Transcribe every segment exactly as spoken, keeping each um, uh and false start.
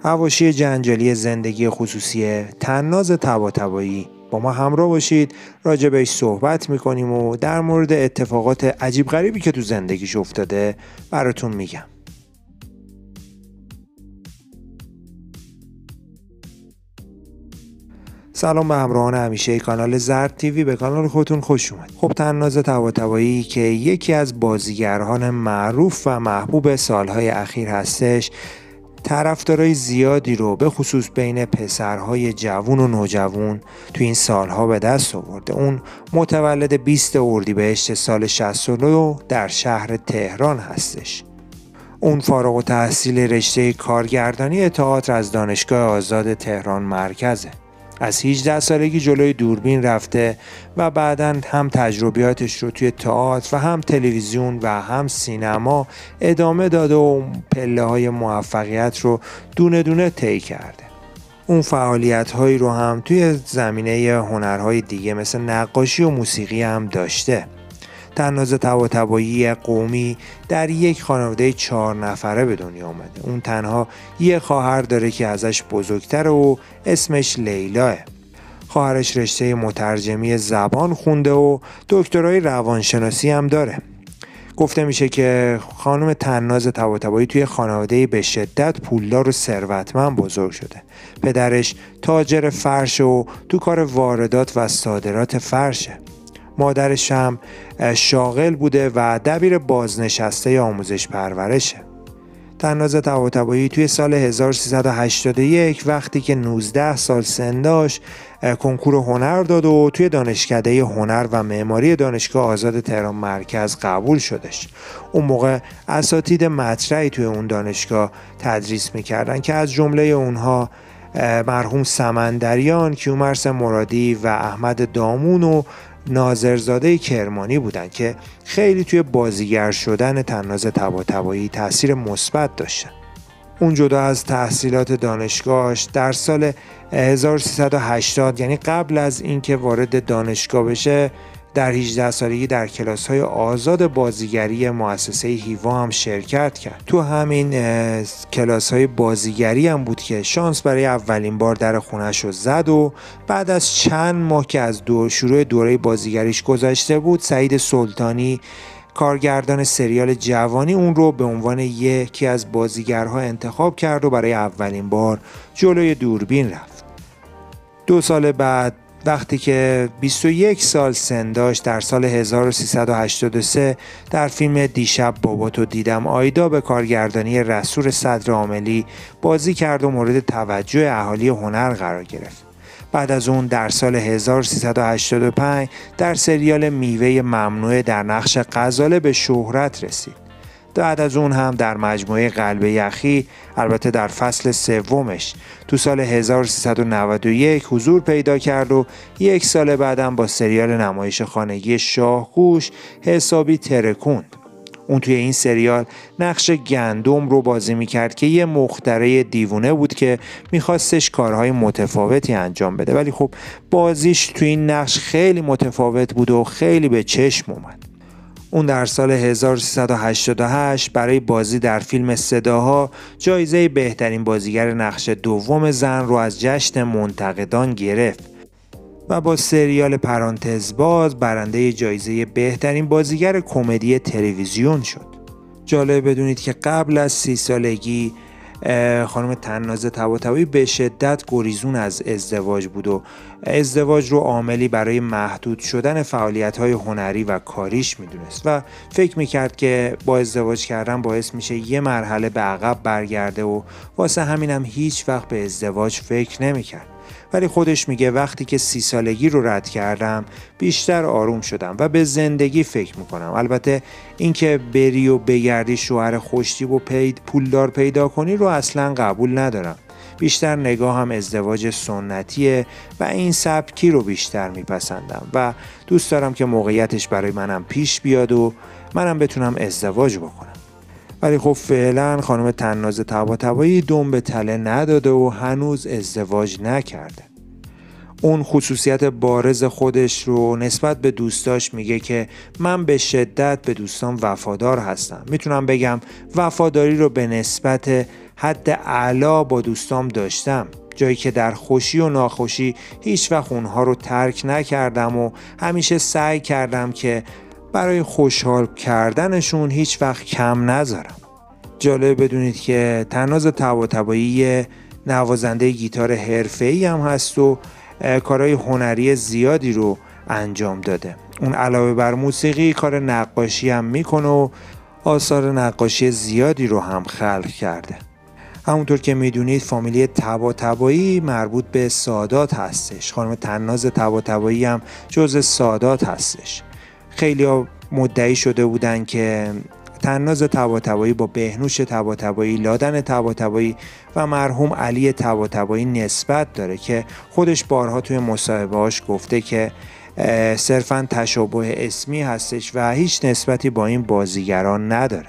حواشی جنجالی زندگی خصوصی طناز طباطبایی. با ما همراه باشید، راجع بهش صحبت میکنیم و در مورد اتفاقات عجیب غریبی که تو زندگیش افتاده براتون میگم. سلام به همراهان همیشه کانال زرد تیوی، به کانال خودتون خوش اومد. خب طناز طباطبایی که یکی از بازیگران معروف و محبوب سالهای اخیر هستش، طرفدارای زیادی رو به خصوص بین پسرهای جوون و نوجوان تو این سالها به دست آورده. اون متولد بیست اردیبهشت سال شصت و نه در شهر تهران هستش. اون فارغ التحصیل رشته کارگردانی تئاتر از دانشگاه آزاد تهران مرکزه. از هجده سالگی جلوی دوربین رفته و بعداً هم تجربیاتش رو توی تئاتر و هم تلویزیون و هم سینما ادامه داده و پله های موفقیت رو دونه دونه طی کرده. اون فعالیت هایی رو هم توی زمینه هنرهای دیگه مثل نقاشی و موسیقی هم داشته. طناز طباطبایی قومی در یک خانواده چهار نفره به دنیا آمده. اون تنها یه خواهر داره که ازش بزرگتره و اسمش لیلاه. خواهرش رشته مترجمی زبان خونده و دکترای روانشناسی هم داره. گفته میشه که خانم طناز طباطبایی توی خانواده به شدت پولدار و ثروتمند بزرگ شده. پدرش تاجر فرش و تو کار واردات و صادرات فرشه. مادرش هم شاغل بوده و دبیر بازنشسته آموزش پرورشه. طناز طباطبایی توی سال هزار و سیصد و هشتاد و یک وقتی که نوزده سال سن داشت کنکور هنر داد و توی دانشکده هنر و معماری دانشگاه آزاد تهران مرکز قبول شدش. اون موقع اساتید مطرحی توی اون دانشگاه تدریس میکردن که از جمله اونها مرحوم سمندریان، کیومرث مرادی و احمد دامون و ناظرزاده کرمانی بودن که خیلی توی بازیگر شدن طناز طباطبایی تأثیر مثبت داشتن. اون جدا از تحصیلات دانشگاهش در سال هزار و سیصد و هشتاد، یعنی قبل از اینکه وارد دانشگاه بشه، در هجده سالگی در کلاس‌های آزاد بازیگری مؤسسه هیوا هم شرکت کرد. تو همین کلاس‌های بازیگری هم بود که شانس برای اولین بار در خونه‌ش رو زد و بعد از چند ماه که از دور شروع دوره بازیگریش گذشته بود، سعید سلطانی کارگردان سریال جوانی اون رو به عنوان یکی از بازیگرها انتخاب کرد و برای اولین بار جلوی دوربین رفت. دو سال بعد وقتی که بیست و یک سال سن داشت، در سال هزار و سیصد و هشتاد و سه در فیلم دیشب باباتو دیدم آیدا به کارگردانی رسول صدرعاملی بازی کرد و مورد توجه اهالی هنر قرار گرفت. بعد از اون در سال هزار و سیصد و هشتاد و پنج در سریال میوه ممنوعه در نقش غزاله به شهرت رسید. بعد از اون هم در مجموعه قلب یخی، البته در فصل سومش، تو سال هزار و سیصد و نود و یک حضور پیدا کرد و یک سال بعدم با سریال نمایش خانگی شاهگوش حسابی ترکوند. اون توی این سریال نقش گندم رو بازی میکرد که یه مخترع دیوونه بود که میخواستش کارهای متفاوتی انجام بده، ولی خب بازیش توی این نقش خیلی متفاوت بود و خیلی به چشم اومد. اون در سال هزار و سیصد و هشتاد و هشت برای بازی در فیلم صداها جایزه بهترین بازیگر نقش دوم زن رو از جشن منتقدان گرفت و با سریال پرانتز باز برنده جایزه بهترین بازیگر کمدی تلویزیون شد. جالب بدونید که قبل از سی سالگی خانم طناز طباطبایی به شدت گریزون از ازدواج بود و ازدواج رو عاملی برای محدود شدن فعالیت‌های هنری و کاریش میدونست و فکر میکرد که با ازدواج کردن باعث میشه یه مرحله به عقب برگرده و واسه همینم هیچ وقت به ازدواج فکر نمیکرد. ولی خودش میگه وقتی که سی سالگی رو رد کردم بیشتر آروم شدم و به زندگی فکر میکنم. البته اینکه بری و بگردی شوهر خوشتیپ و پید پولدار پیدا کنی رو اصلا قبول ندارم. بیشتر نگاهم ازدواج سنتیه و این سبکی رو بیشتر میپسندم و دوست دارم که موقعیتش برای منم پیش بیاد و منم بتونم ازدواج بکنم. ولی خب فعلا خانم طناز طباطبایی دم به تله نداده و هنوز ازدواج نکرده. اون خصوصیت بارز خودش رو نسبت به دوستاش میگه که من به شدت به دوستان وفادار هستم. میتونم بگم وفاداری رو به نسبت حد اعلا با دوستام داشتم، جایی که در خوشی و ناخوشی هیچ وقت اونها رو ترک نکردم و همیشه سعی کردم که برای خوشحال کردنشون هیچ وقت کم نذارم. جالب بدونید که طناز طباطبایی نوازنده گیتار حرفه‌ای هم هست و کارهای هنری زیادی رو انجام داده. اون علاوه بر موسیقی کار نقاشی هم میکنه و آثار نقاشی زیادی رو هم خلق کرده. همونطور که میدونید فامیلی طباطبایی مربوط به سادات هستش. خانم طناز طباطبایی هم جزء سادات هستش. خیلی ها مدعی شده بودن که طناز طباطبایی با بهنوش طباطبایی، لادن طباطبایی و مرحوم علی طباطبایی نسبت داره که خودش بارها توی مصاحبه‌هاش گفته که صرفاً تشابه اسمی هستش و هیچ نسبتی با این بازیگران نداره.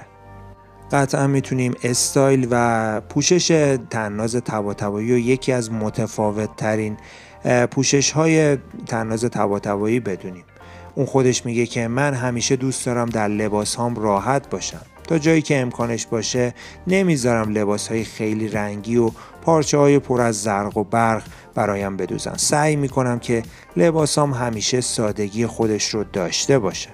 قطعا میتونیم استایل و پوشش طناز طباطبایی رو یکی از متفاوت ترین پوشش های طناز طباطبایی بدونیم. اون خودش میگه که من همیشه دوست دارم در لباس هام راحت باشم. تا جایی که امکانش باشه نمیذارم لباس های خیلی رنگی و پارچه های پر از زرق و برق برایم بدوزن. سعی میکنم که لباس هام همیشه سادگی خودش رو داشته باشه.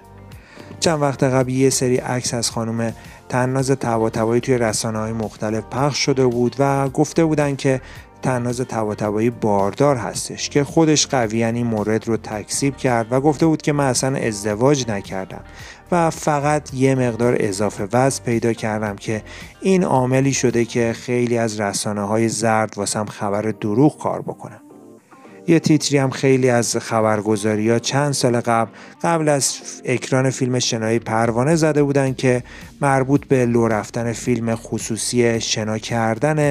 چند وقت قبل یه سری عکس از خانم طناز طباطبایی توی رسانه‌های مختلف پخش شده بود و گفته بودن که طناز طباطبایی باردار هستش که خودش قویاً این مورد رو تکذیب کرد و گفته بود که من اصلا ازدواج نکردم و فقط یه مقدار اضافه وزن پیدا کردم که این عاملی شده که خیلی از رسانه‌های زرد واسم خبر دروغ کار بکنم. یه تیتری هم خیلی از خبرگزاری‌ها چند سال قبل قبل از اکران فیلم شنای پروانه زده بودن که مربوط به لو رفتن فیلم خصوصی شنا کردن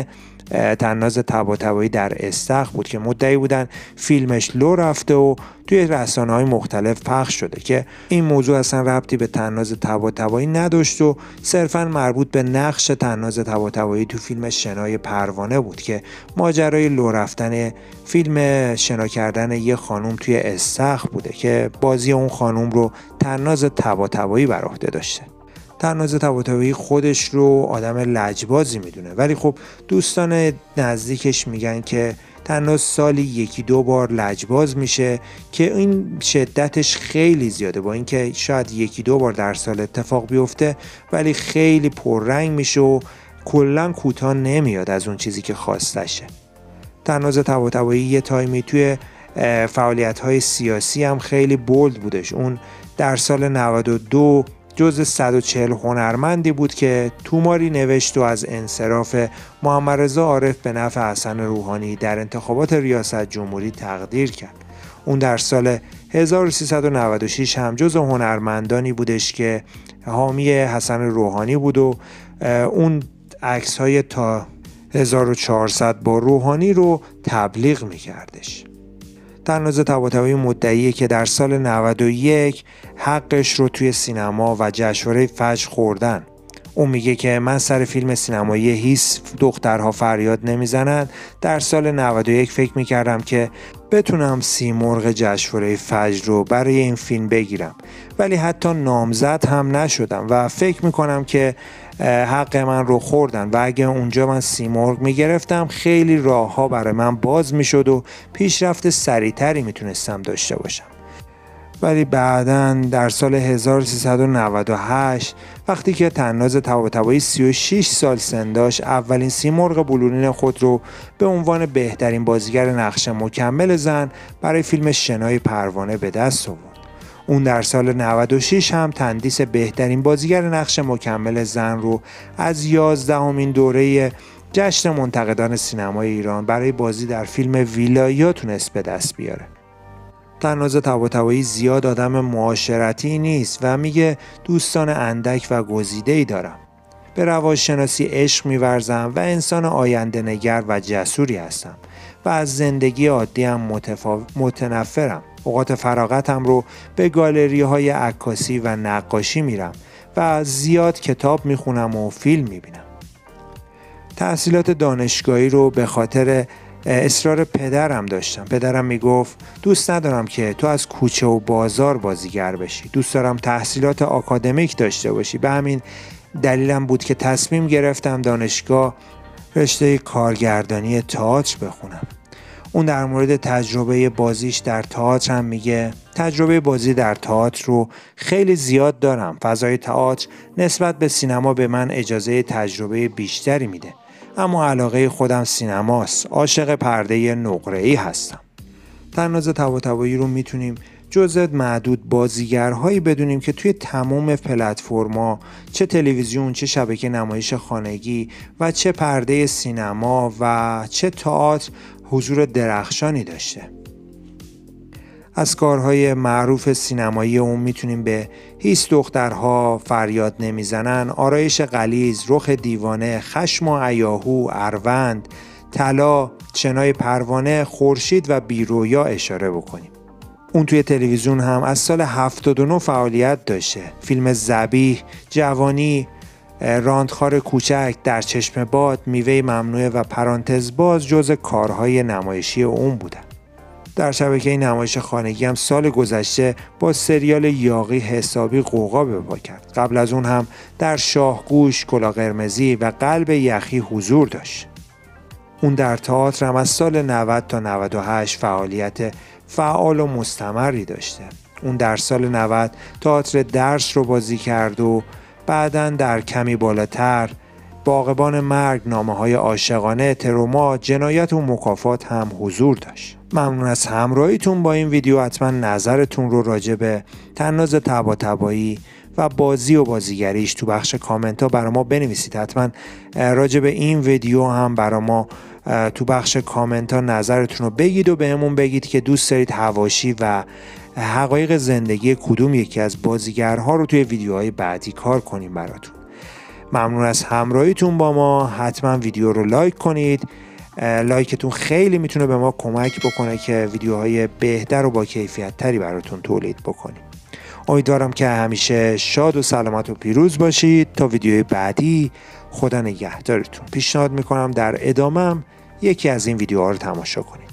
طناز طباطبایی در استخر بود که مدعی بودن فیلمش لو رفته و توی رسانه‌های مختلف پخش شده که این موضوع اصلا ربطی به طناز طباطبایی نداشت و صرفاً مربوط به نقش طناز طباطبایی تو فیلم شنای پروانه بود که ماجرای لو رفتن فیلم شنا کردن یه خانوم توی استخر بوده که بازی اون خانوم رو طناز طباطبایی بر عهده داشته. طناز طباطبایی خودش رو آدم لجبازی میدونه، ولی خب دوستان نزدیکش میگن که طناز سالی یکی دو بار لجباز میشه که این شدتش خیلی زیاده، با اینکه شاید یکی دو بار در سال اتفاق بیفته ولی خیلی پررنگ میشه و کلا کوتاه نمیاد از اون چیزی که خواستشه. طناز طباطبایی یه تایمی توی فعالیت‌های سیاسی هم خیلی بولد بودش. اون در سال نود و دو جز صد و چهل هنرمندی بود که توماری نوشت و از انصراف محمد رضا عارف به نفع حسن روحانی در انتخابات ریاست جمهوری تقدیر کرد. اون در سال هزار و سیصد و نود و شش هم جز هنرمندانی بودش که حامی حسن روحانی بود و اون عکس‌های تا هزار و چهارصد با روحانی رو تبلیغ می‌کردش. طناز طباطبایی مدعیه که در سال نود و یک حقش رو توی سینما و جشنواره فجر خوردن. اون میگه که من سر فیلم سینمایی هیس دخترها فریاد نمیزنن در سال نود و یک فکر میکردم که بتونم سیمرغ جشنواره فجر رو برای این فیلم بگیرم، ولی حتی نامزد هم نشدم و فکر میکنم که حق من رو خوردن و اگه اونجا من سیمرغ میگرفتم خیلی راه ها برای من باز میشد و پیشرفت سریعتری میتونستم داشته باشم. ولی بعداً در سال هزار و سیصد و نود و هشت وقتی که طناز طباطبایی سی و شش سال سن داشت اولین سیمرغ بلورین خود رو به عنوان بهترین بازیگر نقش مکمل زن برای فیلم شنای پروانه به دست آورد. اون در سال نود و شش هم تندیس بهترین بازیگر نقش مکمل زن رو از یازدهمین دوره جشن منتقدان سینمای ایران برای بازی در فیلم ویلایا تونست به دست بیاره. طناز طباطبایی زیاد آدم معاشرتی نیست و میگه دوستان اندک و گزیده‌ای دارم. به روانشناسی عشق می‌ورزم و انسان آینده نگر و جسوری هستم و از زندگی عادی هم متفا... متنفرم. اوقات فراغتم رو به گالری‌های عکاسی و نقاشی میرم و زیاد کتاب میخونم و فیلم میبینم. تحصیلات دانشگاهی رو به خاطر اصرار پدرم داشتم. پدرم میگفت دوست ندارم که تو از کوچه و بازار بازیگر بشی، دوست دارم تحصیلات آکادمیک داشته باشی. به همین دلیلم بود که تصمیم گرفتم دانشگاه رشته کارگردانی تئاتر بخونم. اون در مورد تجربه بازیش در تئاتر هم میگه تجربه بازی در تئاتر رو خیلی زیاد دارم. فضای تئاتر نسبت به سینما به من اجازه تجربه بیشتری میده، اما علاقه خودم سینماست. عاشق پرده نقره‌ای هستم. تناز طباطبایی رو میتونیم جزء معدود بازیگرهایی بدونیم که توی تمام پلتفرما، چه تلویزیون، چه شبکه نمایش خانگی و چه پرده سینما و چه تئاتر حضور درخشانی داشته. از کارهای معروف سینمایی اون میتونیم به هیس دخترها، فریاد نمیزنن، آرایش غلیظ، رخ دیوانه، خشم و ایاهو، اروند، طلا، چنای پروانه، خورشید و بیرویا اشاره بکنیم. اون توی تلویزیون هم از سال هفتاد و نه فعالیت داشته. فیلم ذبیح، جوانی، راندخار کوچک، در چشم باد، میوه ممنوعه و پرانتز باز جز کارهای نمایشی اون بودن. در شبکه نمایش خانگی هم سال گذشته با سریال یاغی حسابی غوغا به پا کرد. قبل از اون هم در شاهگوش، کلاه قرمزی و قلب یخی حضور داشت. اون در تئاتر هم از سال نود تا نود و هشت فعالیت فعال و مستمری داشته. اون در سال نود تئاتر درس رو بازی کرد و بعداً در کمی بالاتر باغبان مرگ، نامه‌های عاشقانه، تروما، جنایت و مکافات هم حضور داشت. ممنون از همراهیتون با این ویدیو. حتما نظرتون رو راجع به تناز طباطبایی و بازی و بازیگریش تو بخش کامنت ها برای ما بنویسید. حتما راجع به این ویدیو هم برای ما تو بخش کامنت ها نظرتون رو بگید و بهمون بگید که دوست دارید حواشی و حقایق زندگی کدوم یکی از بازیگرها رو توی ویدیوهای بعدی کار کنیم براتون. ممنون از همراهیتون با ما. حتما ویدیو رو لایک کنید. لایکتون خیلی میتونه به ما کمک بکنه که ویدیوهای بهتر و با کیفیت تری براتون تولید بکنیم. امیدوارم که همیشه شاد و سلامت و پیروز باشید. تا ویدیوهای بعدی خدا نگهدارتون. پیشنهاد میکنم در ادامه یکی از این ویدیوها رو تماشا کنید.